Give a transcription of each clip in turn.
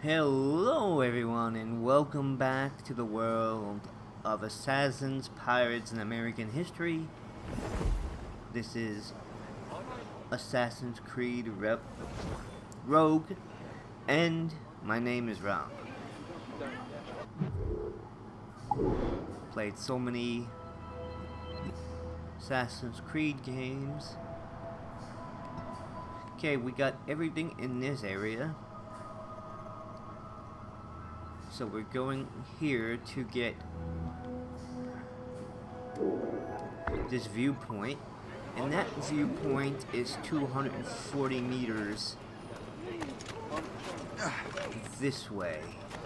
Hello everyone and welcome back to the world of assassins, pirates, and American history. This is Assassin's Creed Rogue, and my name is Rob. Played so many Assassin's Creed games. Okay, we got everything in this area. So we're going here to get this viewpoint, and that viewpoint is 240 meters this way.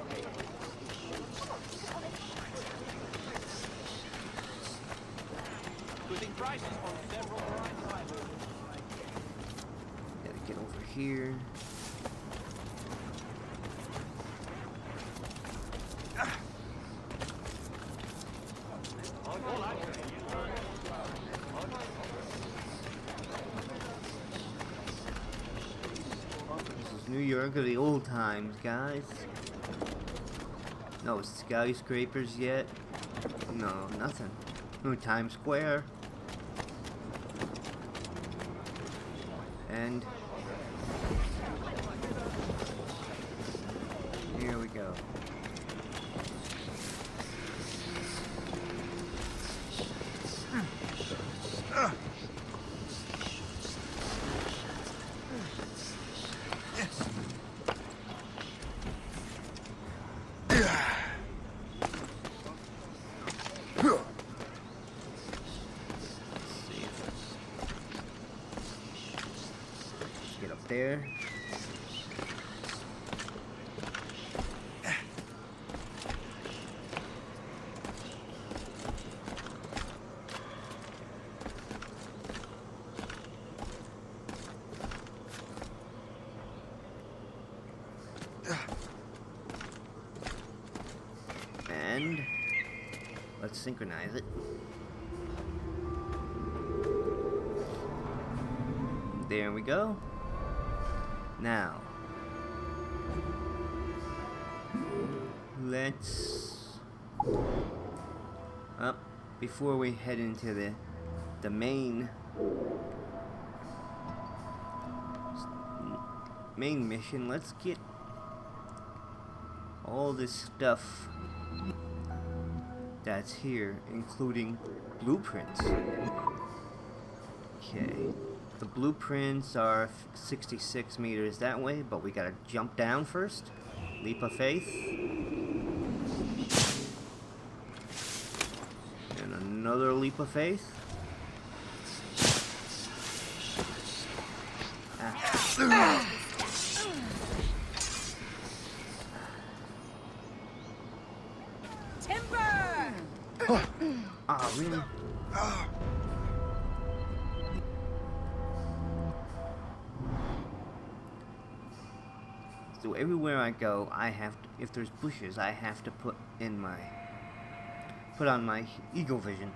Gotta get over here. New York of the old times, guys. No skyscrapers yet. No, nothing. No Times Square. And here we go. Get up there. And let's synchronize it. There we go. Now, let's before we head into the main mission, let's get all this stuff that's here, including blueprints. Okay. The blueprints are 66 meters that way, but we gotta jump down first. Leap of faith. And another leap of faith. Timber! Ah, really? So everywhere I go, I have to, if there's bushes, I have to put on my eagle vision.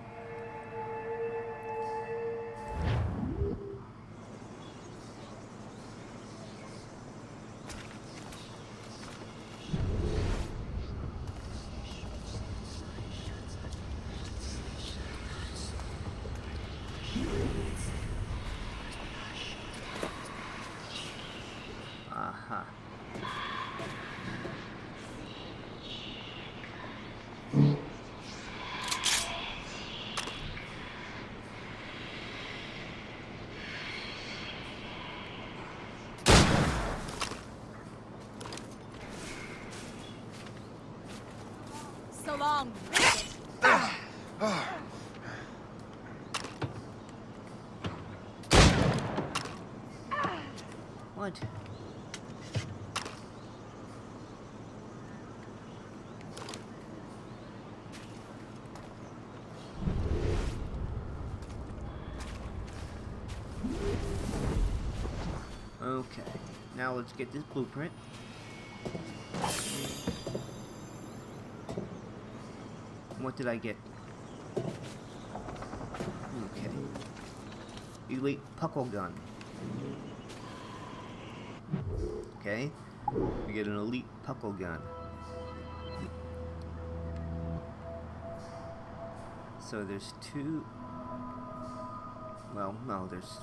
Aha. So long. What? Okay, now let's get this blueprint. What did I get? Okay. Elite Puckle Gun. Okay. We get an elite puckle gun. So there's two. Well, no, there's.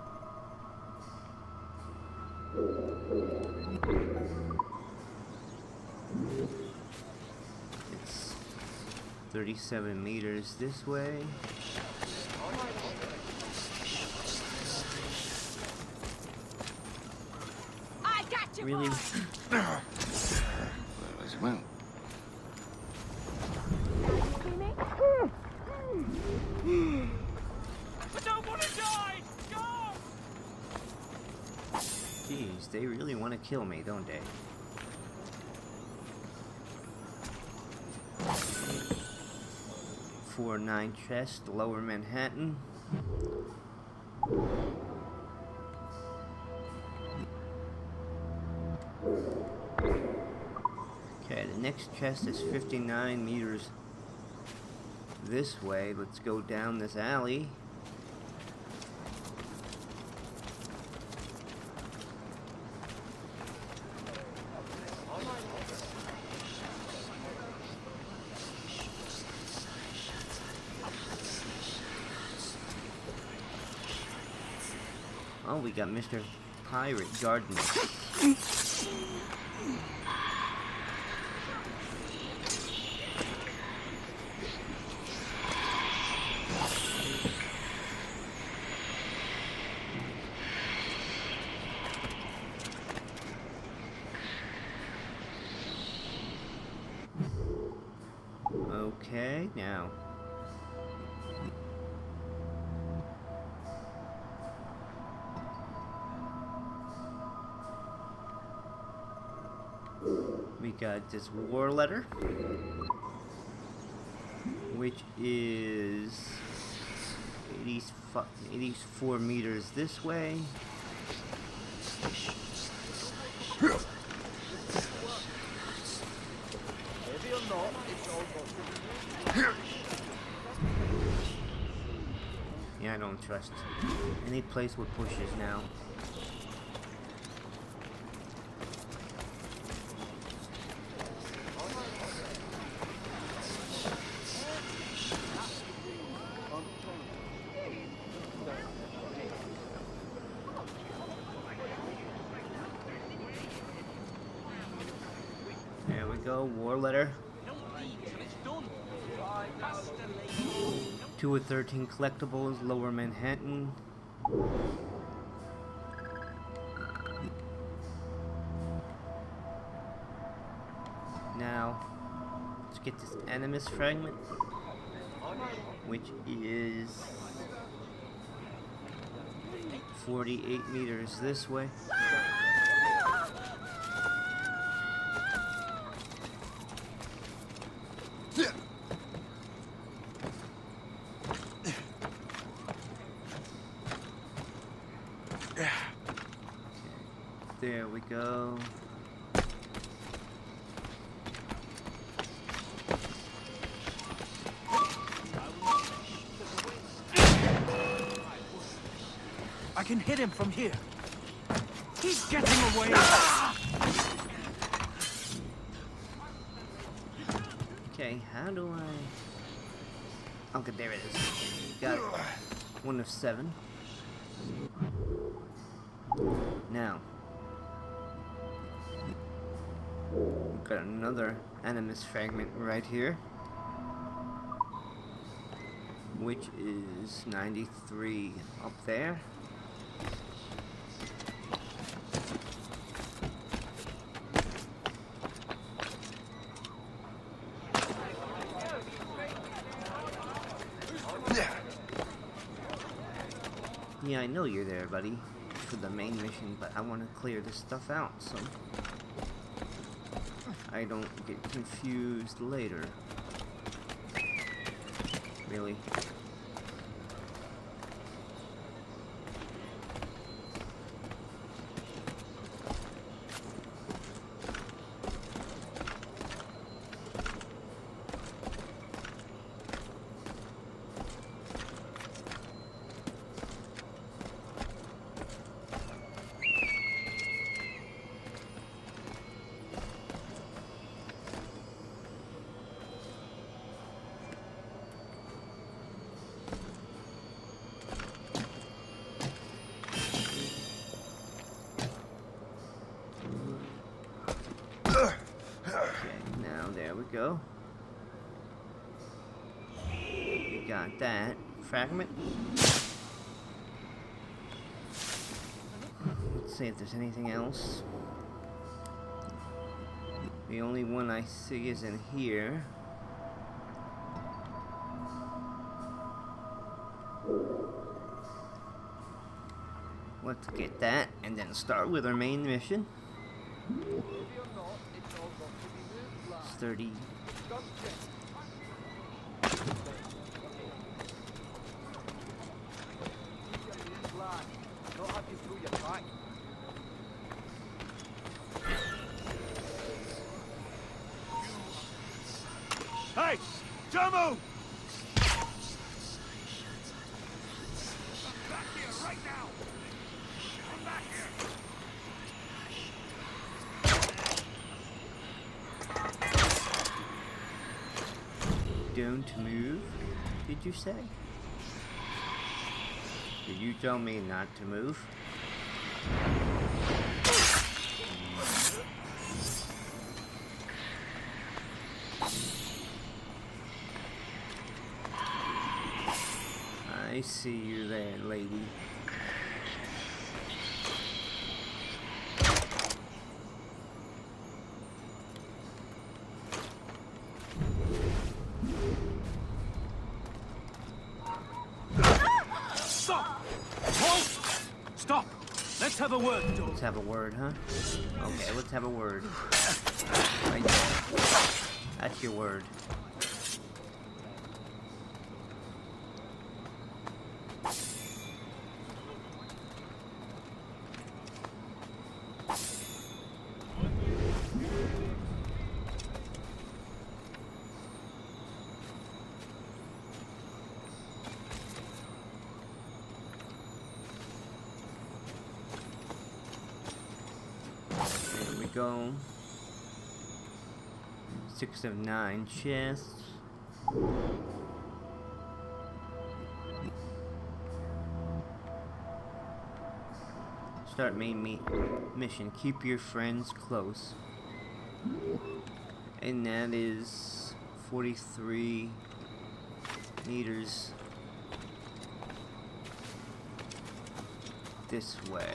It's 37 meters this way. I got you. Really? As well. I don't want to die. Go. Jeez, they really want to kill me, don't they? '49 chest, Lower Manhattan. Okay, the next chest is 59 meters this way. Let's go down this alley. Oh, we got Mr. Pirate Gardener. Okay, now. We got this war letter, which is 84 meters this way. Yeah, I don't trust any place with pushes now. There we go, war letter. 2 of 13 collectibles, Lower Manhattan. Now, let's get this Animus fragment, which is 48 meters this way. There we go. I can hit him from here. He's getting away. Okay, how do I... Okay, there it is. Got 1 of 7. Now, we've got another Animus fragment right here, which is 93 up there. Yeah, I know you're there, buddy, for the main mission, but I want to clear this stuff out, so I don't get confused later. Really. we go. We got that. Fragment. Let's see if there's anything else. The only one I see is in here. Let's get that and then start with our main mission. It's 30. Hey! Jomo! Back here, right now! Come back here. Don't move, did you say? Did you tell me not to move? I see you there, lady. Stop! Halt! Stop! Let's have a word, Joe. Let's have a word, huh? Okay, let's have a word. Right there. That's your word. Go. 6 of 9 chests. Start main mission. Keep your friends close. And that is 43 meters this way.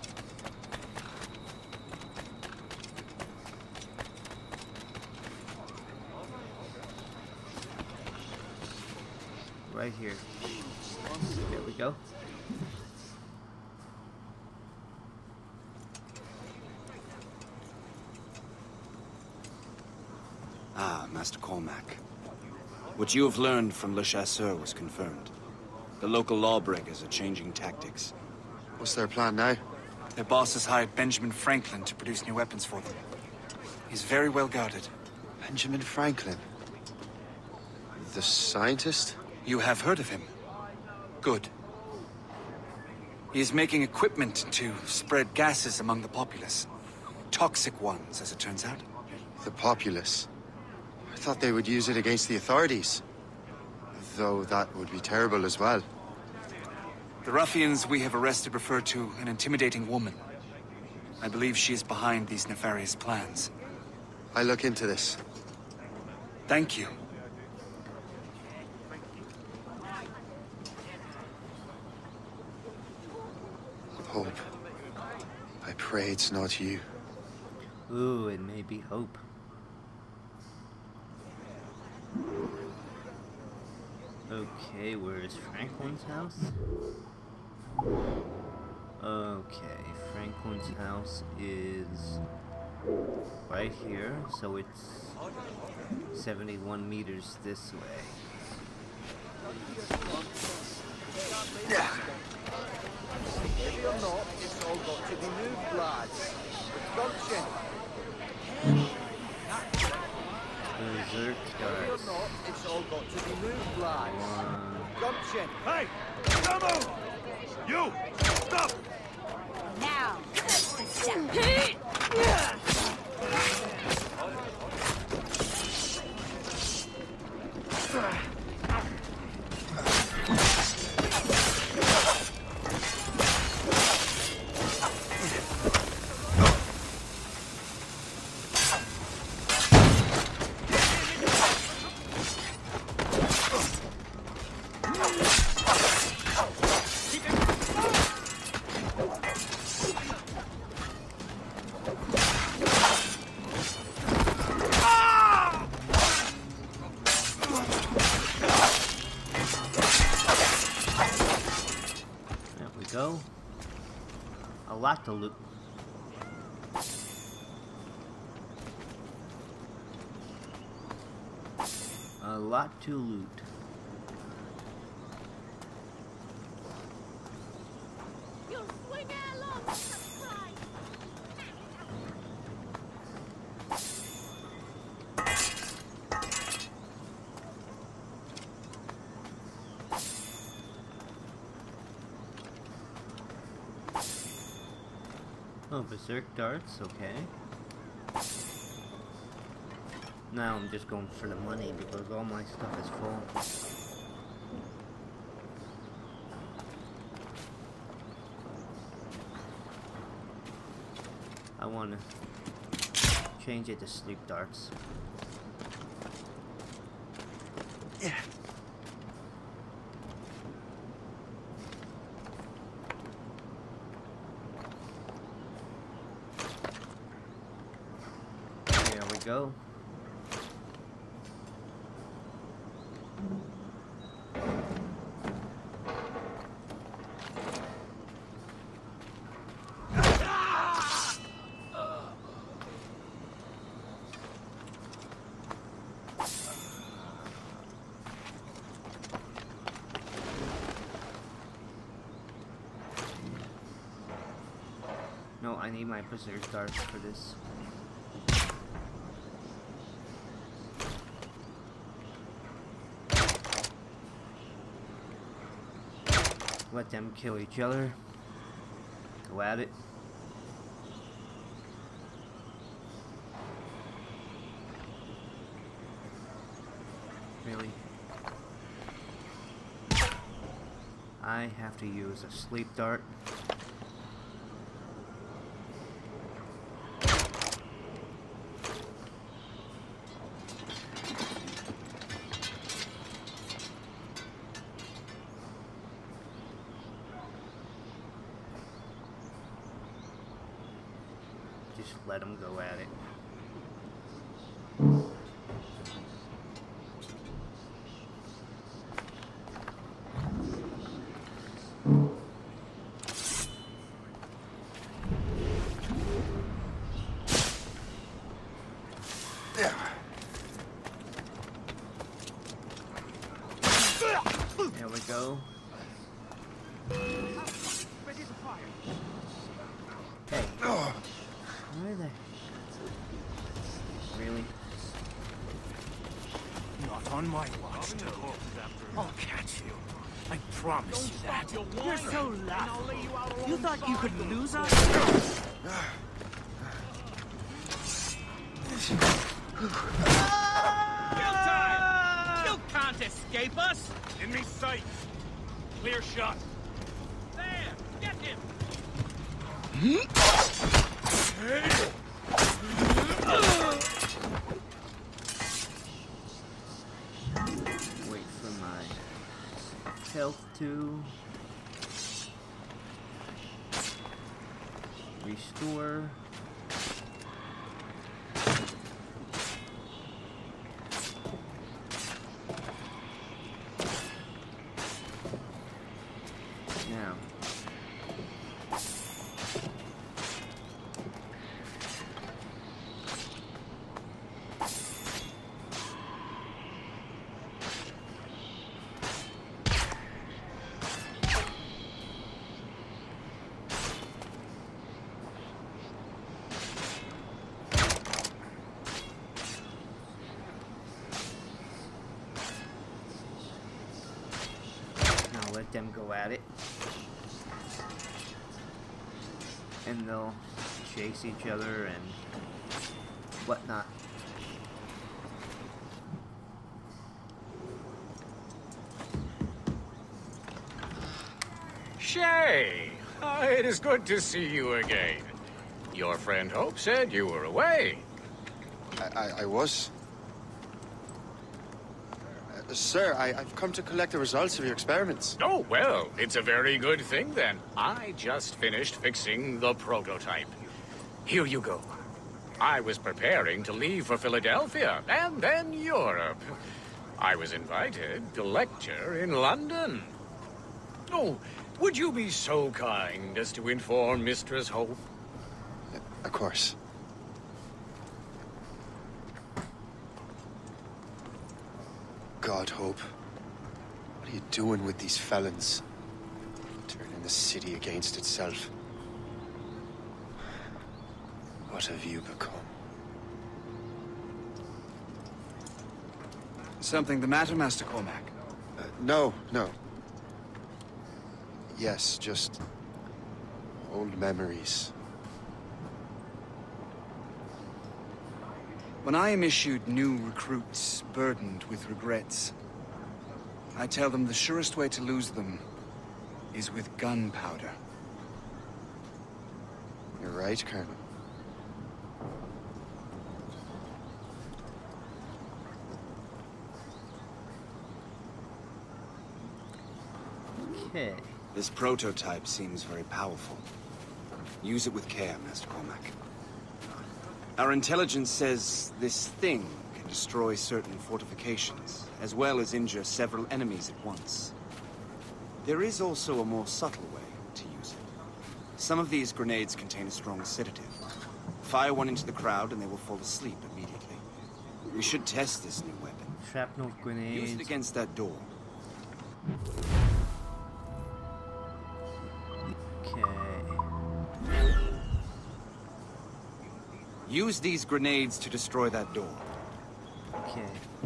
Right here. There we go. Ah, Master Cormac. What you have learned from Le Chasseur was confirmed. The local lawbreakers are changing tactics. What's their plan now? Their boss has hired Benjamin Franklin to produce new weapons for them. He's very well guarded. Benjamin Franklin? The scientist? You have heard of him? Good. He is making equipment to spread gases among the populace. Toxic ones, as it turns out. The populace? I thought they would use it against the authorities. Though that would be terrible as well. The ruffians we have arrested refer to an intimidating woman. I believe she is behind these nefarious plans. I'll look into this. Thank you. Hope. I pray it's not you. Ooh, it may be Hope. Okay, where is Franklin's house? Okay, Franklin's house is right here, so it's 71 meters this way. Maybe or not, it's all got to be moved, lads. Gumption. Berserk Maybe or starts. not, it's all got to be moved, lads. Gumption. Hey! Jomo! You! Stop! Now, lot to loot. A lot to loot. You'll swing it along, surprise! Oh, berserk darts, okay. Now I'm just going for the money because all my stuff is full. I want to change it to sleep darts. Yeah. There we go. No, I need my berserk darts for this. Let them kill each other. Go at it. Really? I have to use a sleep dart. Just let them go at it. There we go. Ready to fire. Hey. Where the... Really? Not on my watch, Toad. I'll catch you. I promise you that. You're so laughable. You thought you could lose us? Kill time! You can't escape us! In me sight! Clear shot! There! Get him! Wait for my health to restore. Now, let them go at it, and they'll chase each other and whatnot. Shay, it is good to see you again. Your friend Hope said you were away. I was. Sir, I've come to collect the results of your experiments. Oh, well, it's a very good thing then. I just finished fixing the prototype. Here you go. I was preparing to leave for Philadelphia and then Europe. I was invited to lecture in London. Oh, would you be so kind as to inform Mistress Hope? Of course. God, Hope. What are you doing with these felons? Turning the city against itself. What have you become? Something the matter, Master Cormac? No. Yes, just old memories. When I am issued new recruits burdened with regrets, I tell them the surest way to lose them is with gunpowder. You're right, Colonel. Okay. This prototype seems very powerful. Use it with care, Master Cormac. Our intelligence says this thing can destroy certain fortifications, as well as injure several enemies at once. There is also a more subtle way to use it. Some of these grenades contain a strong sedative. Fire one into the crowd and they will fall asleep immediately. We should test this new weapon. Shrapnel grenades. Use it against that door. Okay. Use these grenades to destroy that door. Okay.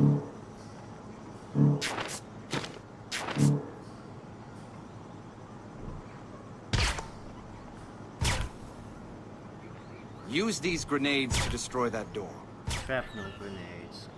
Use these grenades to destroy that door. Shrapnel grenades.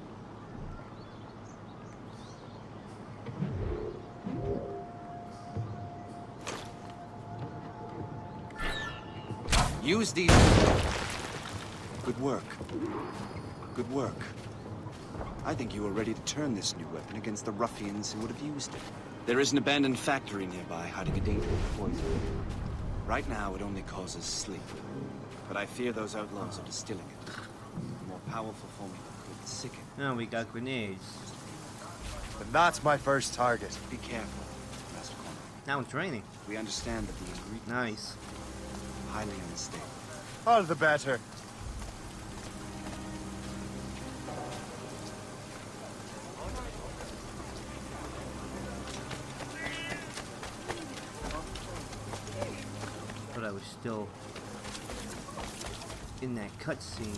Use these... Good work. Good work. I think you are ready to turn this new weapon against the ruffians who would have used it. There is an abandoned factory nearby hiding a dangerous poison. Right now, it only causes sleep. But I fear those outlaws are distilling it. A more powerful formula could sicken. Now we got grenades. And that's my first target. Be careful, Master Cormac. Now it's raining. We understand that the ingredient Nice. is highly unstable. All the better. But I was still in that cutscene.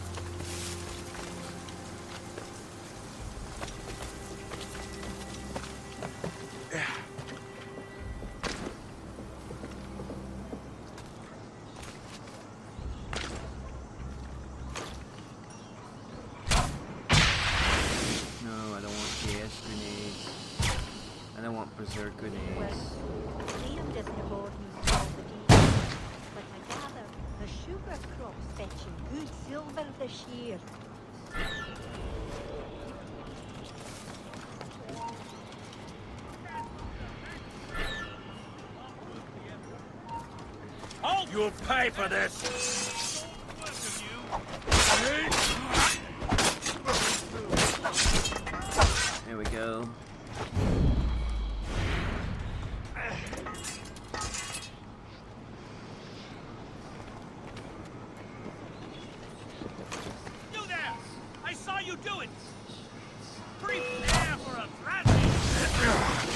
No, I don't want gas grenades. I don't want berserk grenades. Land isn't aboard me all the day, but I gather the sugar crop's fetching good silver this year. Hold! You'll pay for this! There we go. You there! I saw you do it! Prepare for a thrashing!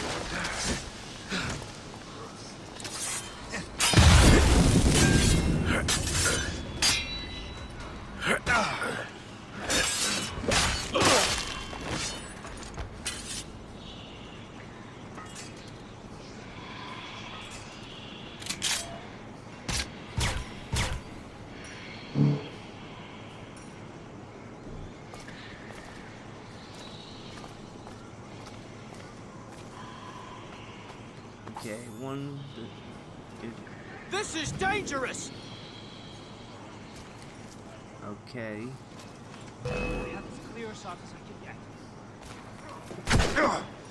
Okay, one. This is dangerous! Okay. I have as clear a shot as I can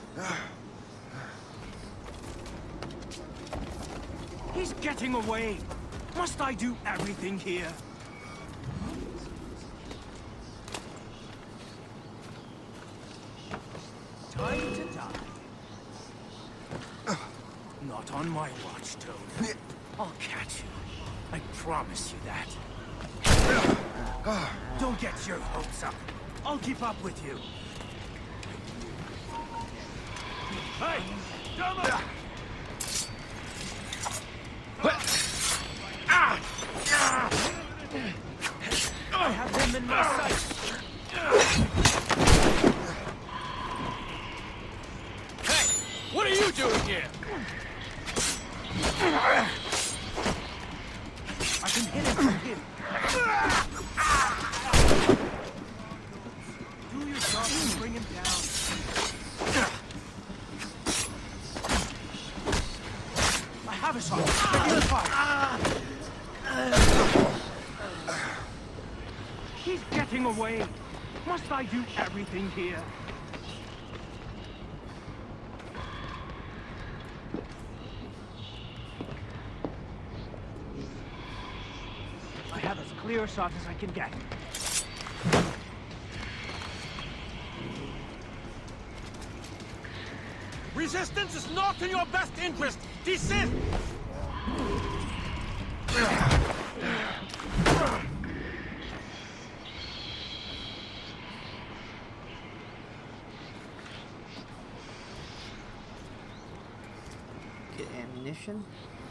get. He's getting away! Must I do everything here? Time to die. No. Not on my watch, Toad. I'll catch you. I promise you that. Don't get your hopes up. I'll keep up with you. Hey! Come on! I have them in my sights. Hey! What are you doing here? I can hit him from here. Do your job and bring him down. I have a shot. Regular fire. He's getting away. Must I do everything here? I have as clear a shot as I can get. Resistance is not in your best interest. Desist! Get ammunition.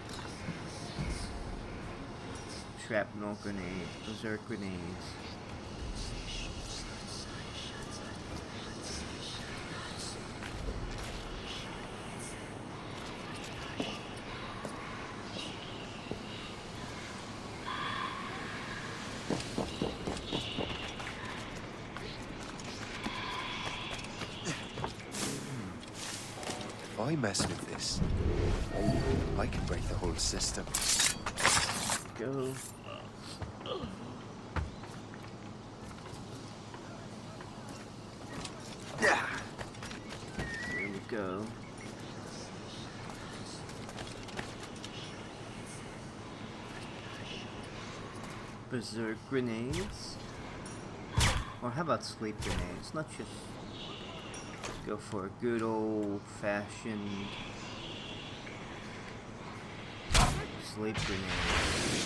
Shrapnel grenades, berserk grenades. If I mess with this, I can break the whole system. Go. Yeah. There we go. Berserk grenades. Or how about sleep grenades? Let's just go for a good old-fashioned sleep grenade.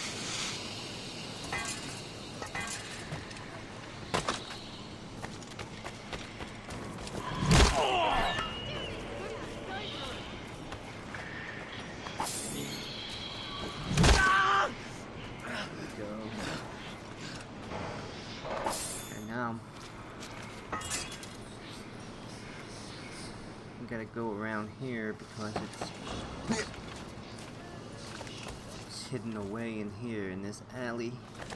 Gotta go around here because it's hidden away in here in this alley.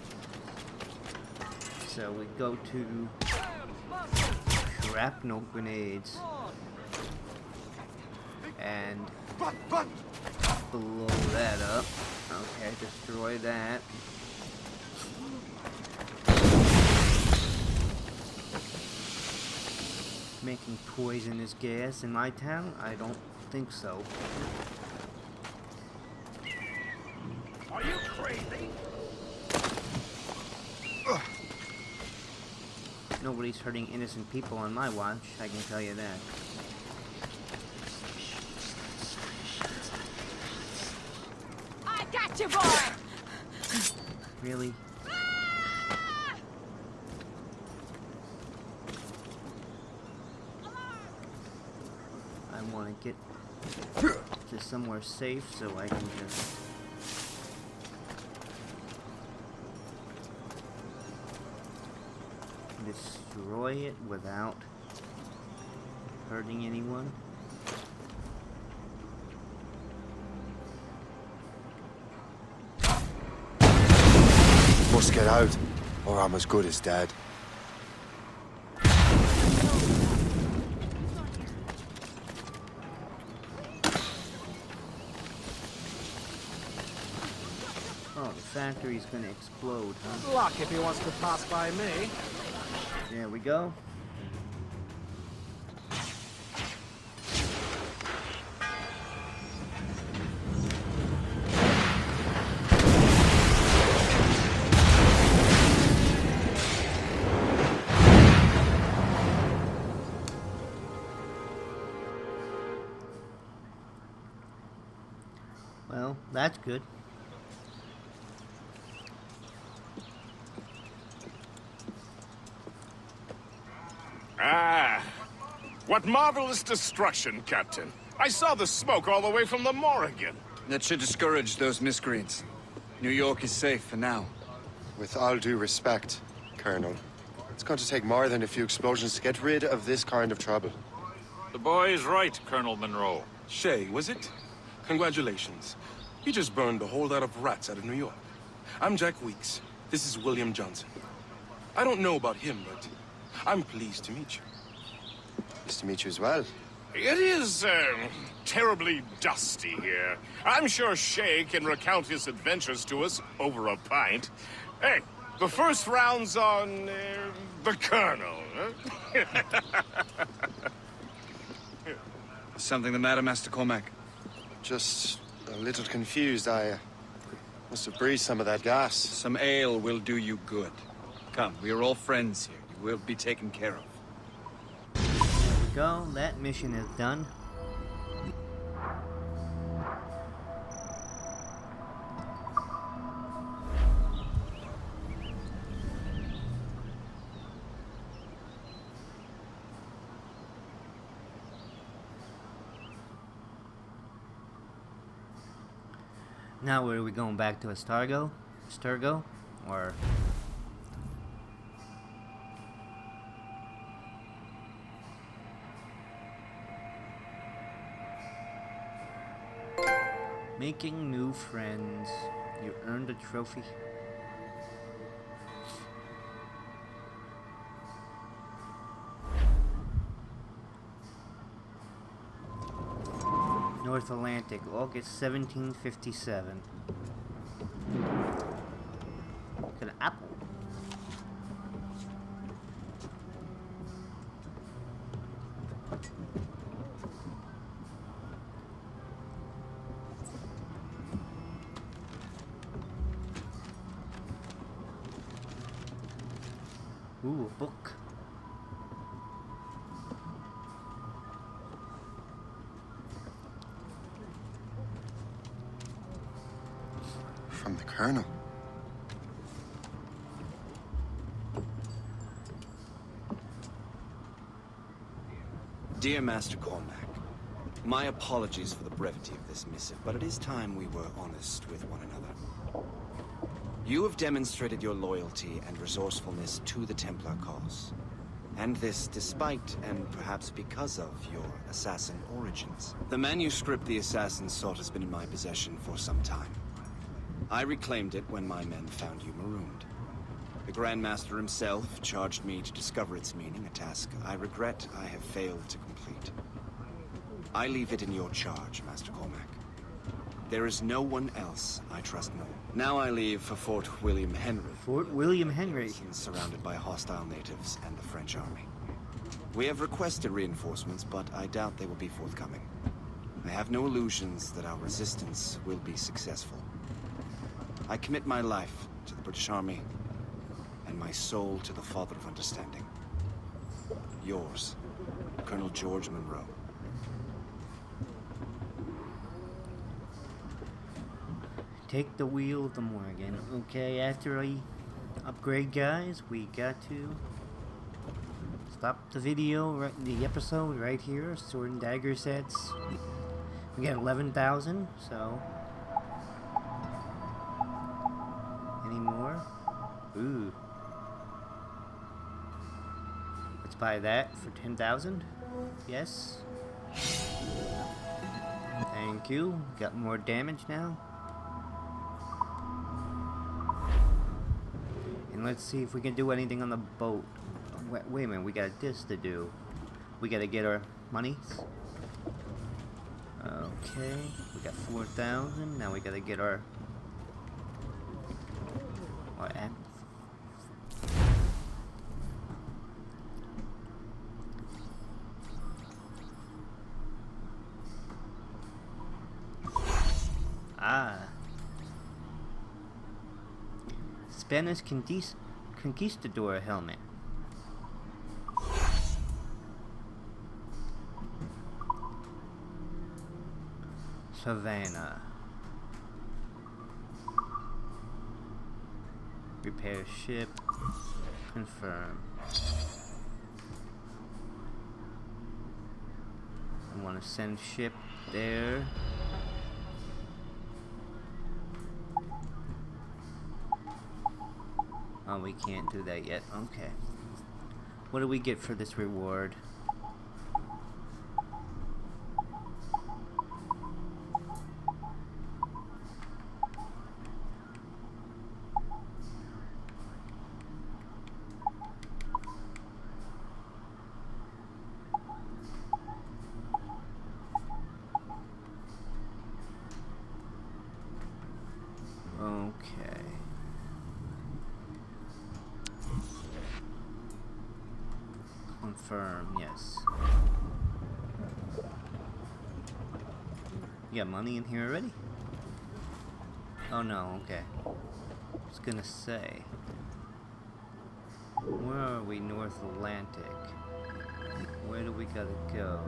So we go to shrapnel grenades and blow that up. Okay, destroy that. Making poisonous gas in my town? I don't think so. Are you crazy? Nobody's hurting innocent people on my watch, I can tell you that. I got you, boy! Really? I want to get to somewhere safe so I can just destroy it without hurting anyone. Must get out, or I'm as good as dead. Oh, the factory's gonna explode, huh? Luck if he wants to pass by me. There we go. that's good. Ah, what marvelous destruction, Captain. I saw the smoke all the way from the Morrigan. That should discourage those miscreants. New York is safe for now. With all due respect, Colonel, it's going to take more than a few explosions to get rid of this kind of trouble. The boy is right, Colonel Monroe. Shay, was it? Congratulations. You just burned a whole lot of rats out of New York. I'm Jack Weeks. This is William Johnson. I don't know about him, but I'm pleased to meet you. Nice to meet you as well. It is, terribly dusty here. I'm sure Shay can recount his adventures to us over a pint. Hey, the first round's on, the Colonel, huh? Something the matter, Master Cormac? Just a little confused. I must have breathed some of that gas. Some ale will do you good. Come, we are all friends here. You will be taken care of. Go, that mission is done. Now where are we going, back to Sturgo? Or... Making new friends. You earned a trophy. North Atlantic, August 1757. Got an apple. Ooh, a book. From the Colonel. Dear Master Cormac, my apologies for the brevity of this missive, but it is time we were honest with one another. You have demonstrated your loyalty and resourcefulness to the Templar cause. And this despite, and perhaps because of, your assassin origins. The manuscript the assassin sought has been in my possession for some time. I reclaimed it when my men found you marooned. The Grand Master himself charged me to discover its meaning, a task I regret I have failed to complete. I leave it in your charge, Master Cormac. There is no one else I trust more. Now I leave for Fort William Henry. Fort William Henry. Surrounded by hostile natives and the French army. We have requested reinforcements, but I doubt they will be forthcoming. I have no illusions that our resistance will be successful. I commit my life to the British Army, and my soul to the Father of Understanding. Yours, Colonel George Monroe. Take the wheel of the Morgan. Okay, after I upgrade, guys, we got to stop the video, the episode right here. Sword and dagger sets. We got 11,000, so... Any more? Ooh. Let's buy that for 10,000. Yes. Thank you. Got more damage now. And let's see if we can do anything on the boat. Wait a minute, we got this to do. We gotta get our monies. Okay, we got 4,000. Now we gotta get our app. Ah. Spanish Conquistador helmet. Savannah. Repair ship. Confirm. I want to send ship there. Oh, we can't do that yet. Okay. What do we get for this reward? Okay. Confirm, yes. You got money in here already? Oh no, okay. I was gonna say. Where are we? North Atlantic. Where do we gotta go?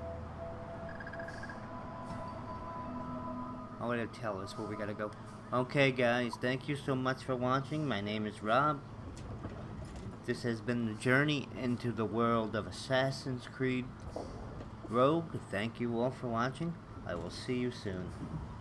Oh, it'll tell us where we gotta go. Okay guys, thank you so much for watching. My name is Rob. This has been the journey into the world of Assassin's Creed Rogue. Thank you all for watching. I will see you soon.